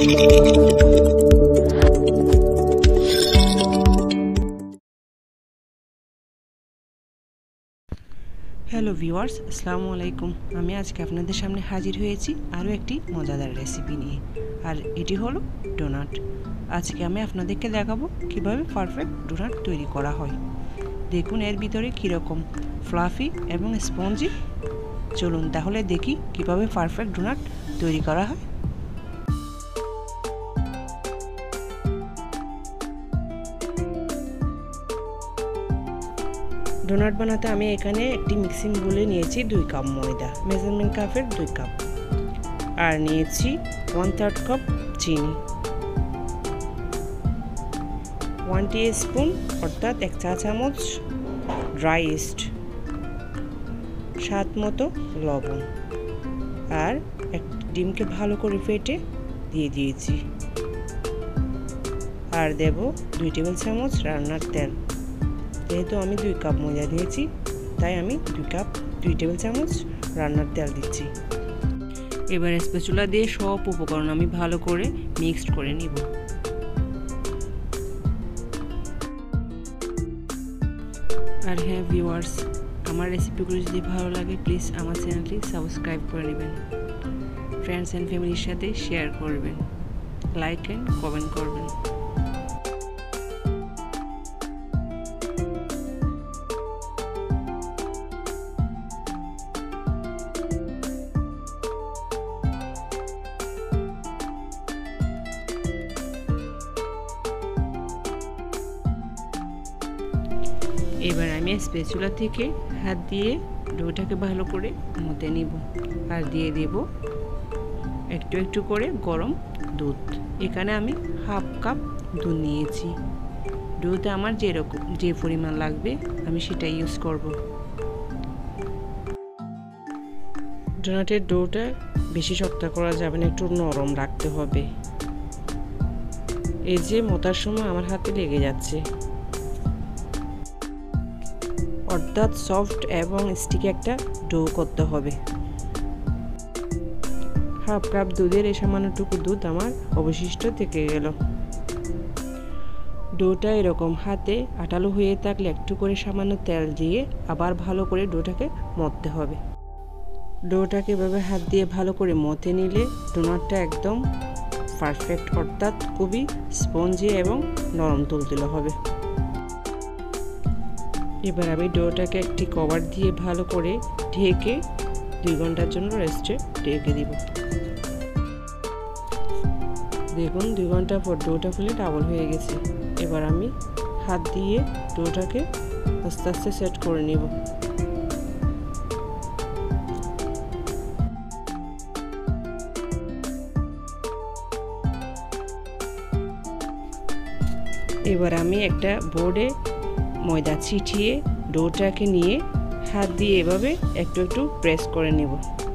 Hello viewers, আসসালামু আলাইকুম। আমি আজকে আপনাদের সামনে হাজির হয়েছি আরও একটি মজাদার রেসিপি নিয়ে, আর এটি হলো ডোনাট। আজকে আমি আপনাদেরকে দেখাবো কিভাবে পারফেক্ট ডোনাট তৈরি করা হয়। দেখুন এর ভিতরে কীরকম ফ্লাফি এবং স্পঞ্জি। চলুন তাহলে দেখি কিভাবে পারফেক্ট ডোনাট তৈরি করা হয়। ডোনাট বানাতে আমি এখানে একটি মিক্সিং বোলে নিয়েছি 2 কাপ ময়দা, মেজারমেন্ট কাপের 2 কাপ, আর নিয়েছি 1/3 কাপ চিনি, 1 টিস্পুন অর্থাৎ 1 চা চামচ ড্রাই ইস্ট, স্বাদ মতো লবণ, আর একটা ডিমকে ভালো করে ফেটে দিয়ে দিয়েছি, আর দেব 2 টেবিল চামচ রান্নার তেল। যেহেতু আমি 2 কাপ ময়দা দিয়েছি তাই আমি 2 টেবিল চামচ রান্নার তেল দিচ্ছি। এবার স্প্যাচুলা দিয়ে সব উপকরণ আমি ভালো করে মিক্সড করে নিব। আর হ্যাঁ ভিউয়ার্স, আমার রেসিপিগুলো যদি ভালো লাগে প্লিজ আমার চ্যানেলটি সাবস্ক্রাইব করে নেবেন, ফ্রেন্ডস অ্যান্ড ফ্যামিলির সাথে শেয়ার করবেন, লাইক অ্যান্ড কমেন্ট করবেন। এবার আমি স্প্যাচুলা থেকে হাত দিয়ে ডোটাকে ভালো করে মতে নিব, আর দিয়ে দেব একটু একটু করে গরম দুধ। এখানে আমি হাফ কাপ দুধ নিয়েছি। দুধ আমার যে পরিমাণ লাগবে আমি সেটা ইউজ করব। ডোনাটের ডোটা বেশি শক্ত করা যাবে না, একটু নরম রাখতে হবে। এই যে মতার সময় আমার হাতে লেগে যাচ্ছে, অর্থাৎ সফট এবং স্টিকি একটা ডো করতে হবে। হাফ কাপ দুধের এই সামান্যটুকু দুধ আমার অবশিষ্ট থেকে গেল। ডোটা এরকম হাতে আঠালো হয়ে থাকলে একটু করে সামান্য তেল দিয়ে আবার ভালো করে ডোটাকে মথতে হবে। ডোটাকে এভাবে হাত দিয়ে ভালো করে মথে নিলে ডোনাটটা একদম পারফেক্ট, অর্থাৎ খুবই স্পঞ্জি এবং নরম তুলতুলে হবে। এবার আমি ডোটাকে একটি কভার দিয়ে ভালো করে ঢেকে 2 ঘন্টার জন্য রেস্টে রেখে দিব। দেখুন 2 ঘন্টা পর ডোটা ফুলে ডাবল হয়ে গেছে। এবার আমি হাত দিয়ে ডোটাকে আস্তে আস্তে সেট করে নিব। এবার আমি একটা বোর্ডে ময়দা ছিটিয়ে ডোটাকে নিয়ে হাত দিয়ে এভাবে একটু একটু প্রেস করে নেব।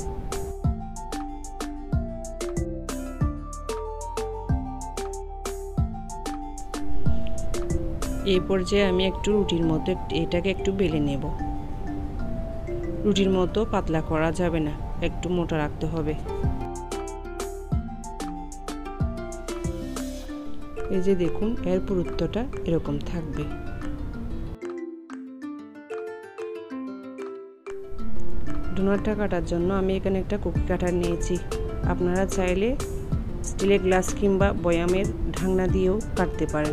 এই পর্যায়ে আমি একটু রুটির মতো এটাকে একটু বেলে নেব। রুটির মতো পাতলা করা যাবে না, একটু মোটা রাখতে হবে। এই যে দেখুন এর পুরুত্বটা এরকম থাকবে। ডোনাটটা কাটার জন্য আমি এখানে একটা কুকি কাটার নিয়েছি। আপনারা চাইলে স্টিলের গ্লাস কিংবা বয়ামের ঢাকনা দিয়েও কাটতে পারেন।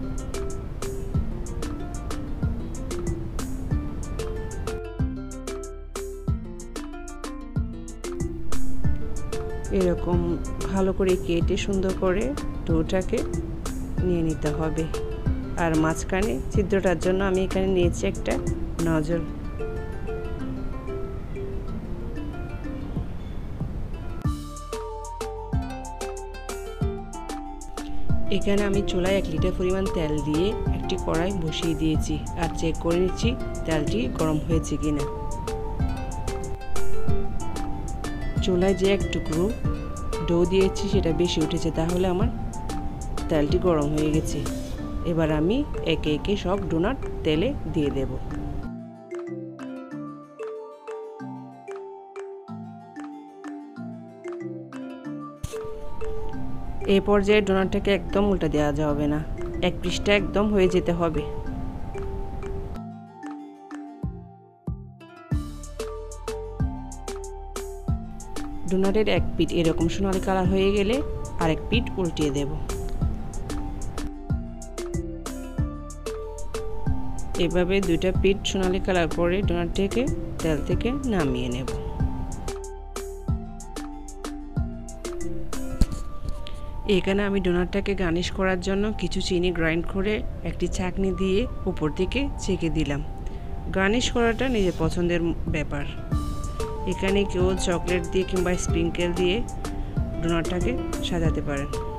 এরকম ভালো করে কেটে সুন্দর করে ডোটাকে নিয়ে নিতে হবে। আর মাঝখানে ছিদ্রটার জন্য আমি এখানে নিয়েছি একটা নজল। এখানে আমি চুলায় 1 লিটার পরিমাণ তেল দিয়ে একটি কড়াই বসিয়ে দিয়েছি, আর চেক করে নিচ্ছি তেলটি গরম হয়েছে কিনা। চুলায় যে 1 টুকরো ডো দিয়েছি সেটা বেশি উঠেছে, তাহলে আমার তেলটি গরম হয়ে গেছে। এবার আমি একে একে সব ডোনাট তেলে দিয়ে দেব। এই পর্যায়ে ডোনাটটাকে একদম উল্টে দেওয়া যাবে না, এক পিসটা একদম হয়ে যেতে হবে। ডোনাটের এক পিঠ এরকম সোনালি কালার হয়ে গেলে আরেক পিঠ উল্টিয়ে দেব। এভাবে দুইটা পিঠ সোনালি কালার পরে ডোনাটটাকে তেল থেকে নামিয়ে নেব। এখানে আমি ডোনাটটাকে গার্নিশ করার জন্য কিছু চিনি গ্রাইন্ড করে একটি চাকনি দিয়ে উপর থেকে ছেঁকে দিলাম। গার্নিশ করাটা নিজের পছন্দের ব্যাপার। এখানে কেউ চকলেট দিয়ে কিংবা স্প্রিঙ্কেল দিয়ে ডোনাটটাকে সাজাতে পারেন।